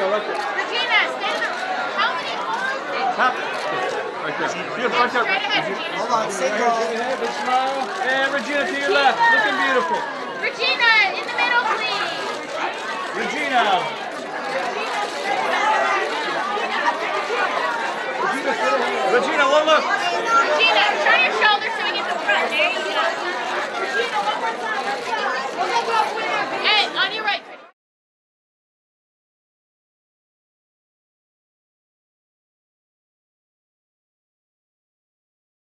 right there. Regina, stand up. How many more? Top. Right there. Beautiful. Right there. Straight ahead, Regina. Hold on, single. Big smile. And Regina to your left. Looking beautiful. Regina, in the middle, please. Regina. Regina, one look. Regina, turn your shoulders so we get the front. There you go. Regina, one more time.